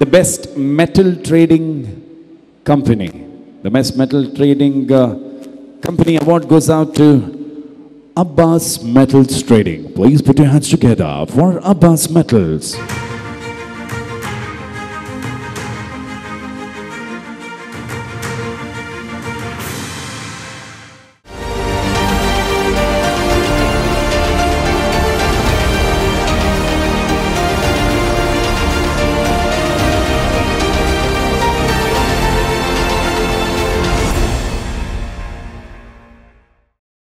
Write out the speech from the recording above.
the best metal trading company. The best metal trading company award goes out to Abbas Metals Trading. Please put your hands together for Abbas Metals.